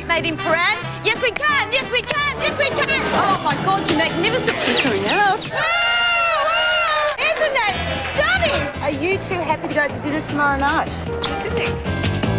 Streetmate in Paran. Yes, we can. Yes, we can. Yes, we can. Oh, my God, you're magnificent. It's coming out. Isn't that stunning? Are you two happy to go to dinner tomorrow night? Didn't he?